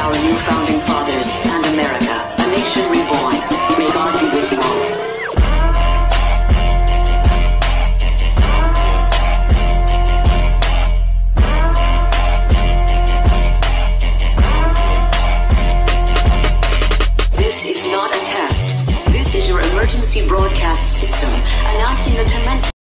our new founding fathers and America, a nation reborn. May God be with you all. This is not a test. This is your emergency broadcast system announcing the commencement